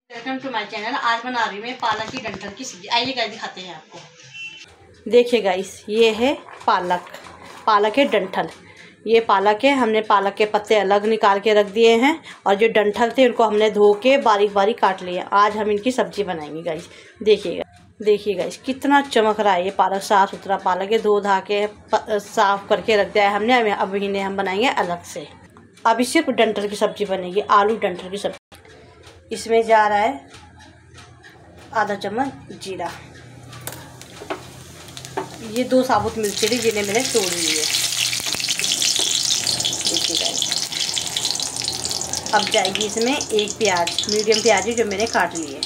Welcome to my channel. आज बना रही हूँ मैं पालक की डंठल की सब्जी। आइए गाइस दिखाते हैं आपको। देखिए गाइस, ये है पालक है डंठल। ये पालक है, हमने पालक के पत्ते अलग निकाल के रख दिए हैं और जो डंठल थे उनको हमने धो के बारीक बारीक काट लिए। आज हम इनकी सब्जी बनाएंगे गाइस। देखिए गाइस कितना चमक रहा है। ये पालक साफ़ सुथरा पालक है, धो धा के साफ़ करके रख दिया है हमने। अब इन्हें हम बनाएंगे अलग से। अभी सिर्फ डंठल की सब्जी बनेगी, आलू डंठल की सब्जी। इसमें जा रहा है आधा चम्मच जीरा। ये 2 साबुत मिर्ची थी जिन्हें मैंने तोड़ लिए। देखिए गाइस, अब जाएगी इसमें 1 प्याज, मीडियम प्याज जो मैंने काट लिए।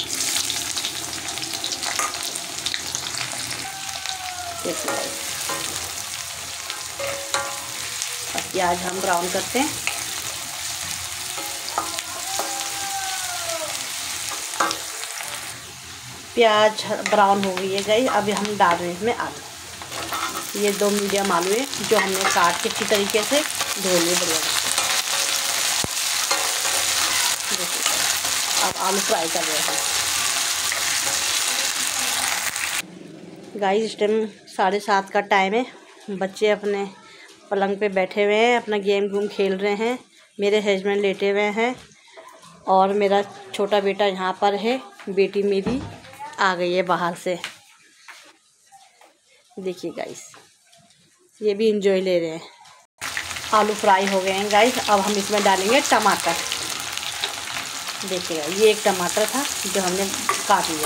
देखिए गाइस, अब प्याज हम ब्राउन करते हैं। प्याज ब्राउन हो गई है गाइस। अभी हम डाल रहे हैं इसमें आलू। ये 2 मीडियम आलू है जो हमने काट के अच्छी तरीके से धो लिए बढ़िया। अब आलू फ्राई कर रहे हैं गाइस। इस टाइम 7:30 का टाइम है। बच्चे अपने पलंग पे बैठे हुए हैं, अपना गेम खेल रहे हैं। मेरे हस्बैंड लेटे हुए हैं और मेरा छोटा बेटा यहाँ पर है। बेटी मेरी आ गई है बाहर से। देखिए गाइस, ये भी इंजॉय ले रहे हैं। आलू फ्राई हो गए हैं गाइस। अब हम इसमें डालेंगे टमाटर। देखिएगा, ये 1 टमाटर था जो हमने काट लिया।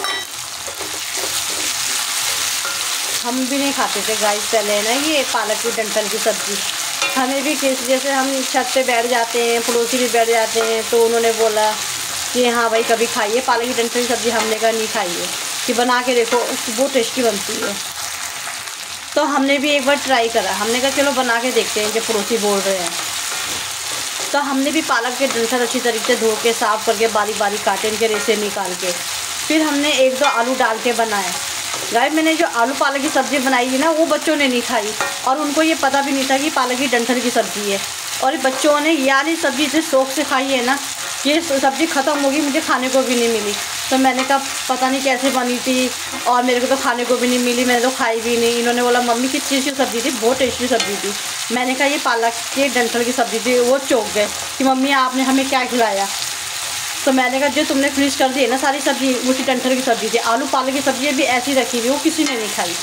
हम भी नहीं खाते थे गाइस पहले ना ये पालक की डंठल की सब्ज़ी। हमें भी जैसे हम छत पे बैठ जाते हैं, पड़ोसी भी बैठ जाते हैं, तो उन्होंने बोला कि हाँ भाई कभी खाइए पालक की डंठल की सब्ज़ी। हमने कहा नहीं खाइए, कि बना के देखो बहुत टेस्टी बनती है। तो हमने भी एक बार ट्राई करा। हमने कहा चलो बना के देखते हैं, जो पड़ोसी बोल रहे हैं। तो हमने भी पालक के डंठल अच्छी तरीके से धो के साफ़ करके बारीक बारीक काटे, इनके रेशे निकाल के फिर हमने 1-2 आलू डाल के बनाए। गाइस, मैंने जो आलू पालक की सब्ज़ी बनाई है ना, वो बच्चों ने नहीं खाई और उनको ये पता भी नहीं था कि पालक की डंठल की सब्ज़ी है। और बच्चों ने ये वाली सब्ज़ी इतने शौक़ से खाई है ना, ये सब्ज़ी ख़त्म होगी, मुझे खाने को भी नहीं मिली। तो मैंने कहा पता नहीं कैसे बनी थी और मेरे को तो खाने को भी नहीं मिली, मैंने तो खाई भी नहीं। इन्होंने बोला मम्मी किस चीज़ की सब्ज़ी थी, बहुत टेस्टी सब्ज़ी थी। मैंने कहा ये पालक के डंठल की सब्ज़ी थी। वो चौंक गए कि मम्मी आपने हमें क्या खिलाया। तो मैंने कहा जो तुमने फिनिश कर दी है ना सारी सब्ज़ी, उसी डंठल की सब्ज़ी थी। आलू पालक की सब्ज़ी भी ऐसी रखी हुई, वो किसी ने नहीं खाई।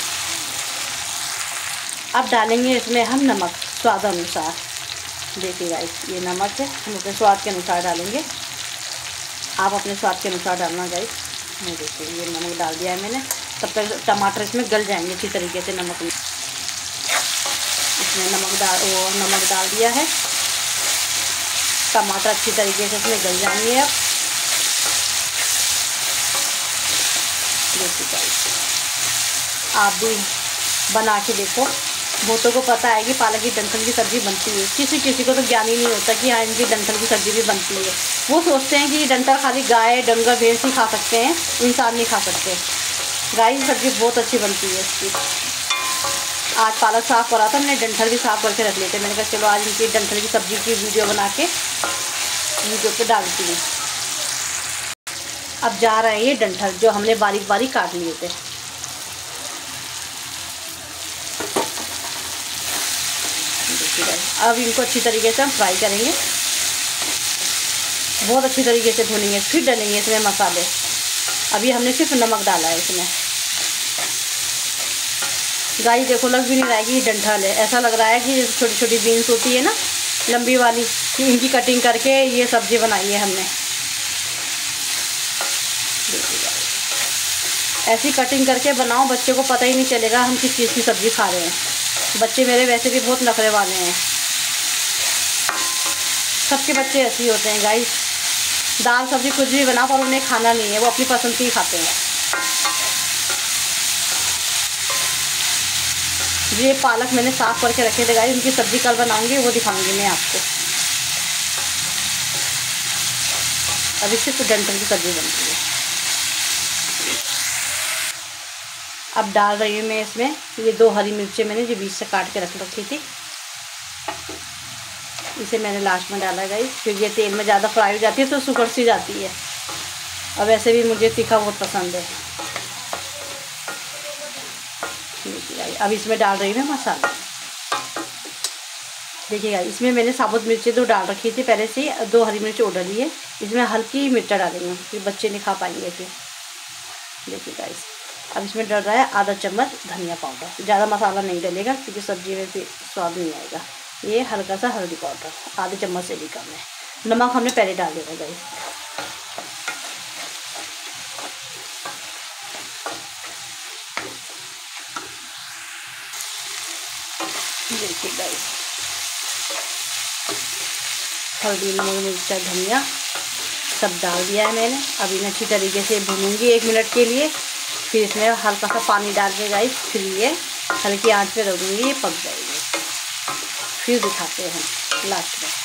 अब डालेंगे इसमें हम नमक स्वाद अनुसार। देखिए गाइस, ये नमक है, हम अपने स्वाद के अनुसार डालेंगे। आप अपने स्वाद के अनुसार डालना गाइस। मैं देखिए ये नमक डाल दिया है मैंने। तब तक टमाटर इसमें गल जाएंगे अच्छी तरीके से नमक में। इसमें नमक डाल दिया है। टमाटर अच्छी तरीके से इसमें गल जाएंगे। अब देखिए गाइस, आप भी बना के देखो। बहुतों को पता है कि पालक की डंठल की सब्ज़ी बनती है। किसी को तो ज्ञान ही नहीं होता कि हाँ इनकी डंठल की सब्ज़ी भी बनती है। वो सोचते हैं कि ये डंठल खाली गाय डंगर भैंस ही खा सकते हैं, इंसान नहीं खा सकते। गाय की सब्ज़ी बहुत अच्छी बनती है इसकी। आज पालक साफ़ करा था मैंने, डंठल भी साफ़ करके रख लेते। मैंने कहा चलो आज इनकी डंठल की सब्ज़ी की वीडियो बना के वीडियो पे डालती हूँ। अब जा रहे हैं ये डंठल जो हमने बारीक बारीक काट लिए थे। अब इनको अच्छी तरीके से हम फ्राई करेंगे, बहुत अच्छी तरीके से भूनेंगे। फिर डालेंगे इसमें मसाले। अभी हमने सिर्फ नमक डाला है इसमें। गाइस देखो, लग भी नहीं रहा है कि ये डंठल है। ऐसा लग रहा है कि छोटी छोटी बीन्स होती है ना लंबी वाली, कि इनकी कटिंग करके ये सब्ज़ी बनाई है हमने। ऐसी कटिंग करके बनाओ, बच्चे को पता ही नहीं चलेगा हम किस चीज़ की सब्ज़ी खा रहे हैं। बच्चे मेरे वैसे भी बहुत नखरे वाले हैं। सबके बच्चे ऐसे ही होते हैं गाइस। दाल सब्ज़ी कुछ भी बनाओ पर उन्हें खाना नहीं है, वो अपनी पसंद की खाते हैं। ये पालक मैंने साफ़ करके रखे थे गाइस, उनकी सब्ज़ी कल बनाऊंगी, वो दिखाऊंगी मैं आपको। अभी सिर्फ डंठल की सब्ज़ी बनती है। अब डाल रही हूँ मैं इसमें ये 2 हरी मिर्चें मैंने जो बीच से काट के रख रखी थी। इसे मैंने लास्ट में डाला गाइस, क्योंकि ये तेल में ज़्यादा फ्राई हो जाती है तो सुगड़ सी जाती है। और वैसे भी मुझे तीखा बहुत पसंद है। देखिए अब इसमें डाल रही हूँ मसाला। देखिएगा इसमें मैंने साबुत मिर्ची 2 डाल रखी थी पहले से, 2 हरी मिर्च और डाली है। इसमें हल्की मिर्चा डालेंगे फिर बच्चे नहीं खा पाएंगे फिर। देखिएगा अब इसमें डल रहा है आधा चम्मच धनिया पाउडर। ज़्यादा मसाला नहीं डलेगा क्योंकि सब्जी में फिर स्वाद नहीं आएगा। ये हल्का सा हल्दी पाउडर आधे चम्मच से भी कम है। नमक हमने पहले डाल दिया गाइस। देखिए गाइस हल्दी नमक मिर्चा धनिया सब डाल दिया है मैंने। अब इन्हें अच्छी तरीके से भूनूंगी 1 मिनट के लिए। फिर इसमें हल्का सा पानी डाल के गाइस फिर ये हल्की आंच पे रखूँगी, ये पक जाएगी। फिर दिखाते हैं लास्ट में।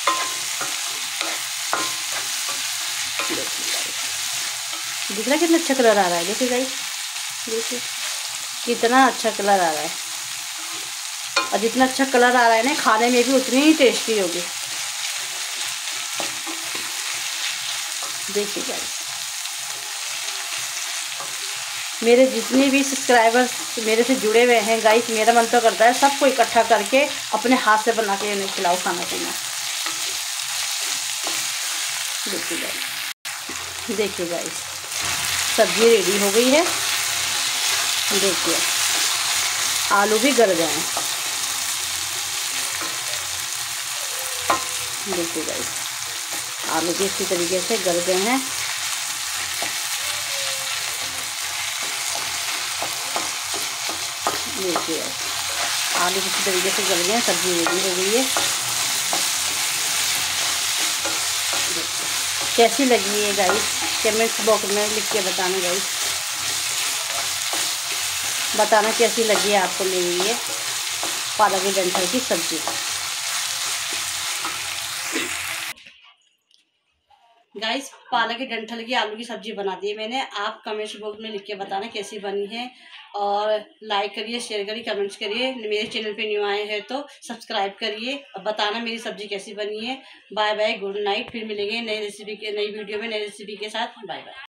दिख रहा है कितना अच्छा कलर आ रहा है। देखिए गाइस देखिए कितना अच्छा कलर आ रहा है। और जितना अच्छा कलर आ रहा है ना खाने में भी उतनी ही टेस्टी होगी। देखिए गाइस मेरे जितने भी सब्सक्राइबर्स मेरे से जुड़े हुए हैं गाइस, मेरा मन तो करता है सबको इकट्ठा करके अपने हाथ से बना के उन्हें खिलाओ खाना पीना। देखिए गाइस सब्जी रेडी हो गई है। देखिए आलू भी गल गए हैं। देखिए गाइस आलू भी इसी तरीके से गल गए हैं। देखिए आलू इसी तरीके से गल गए हैं, सब्जी रेडी हो गई है। कैसी लगी है गाइस कमेंट्स बॉक्स में लिख के बताना गाइस। बताना कैसी लगी है आपको मेरी ये पालक के डंठल की सब्जी। गाइस पालक के डंठल की आलू की सब्जी बना दी है मैंने। आप कमेंट्स बॉक्स में लिख के बताना कैसी बनी है। और लाइक करिए, शेयर करिए, कमेंट्स करिए। मेरे चैनल पे न्यू आए हैं तो सब्सक्राइब करिए और बताना मेरी सब्जी कैसी बनी है। Bye bye, good night. फिर मिलेंगे नई रेसिपी के नई वीडियो में नई रेसिपी के साथ। Bye bye.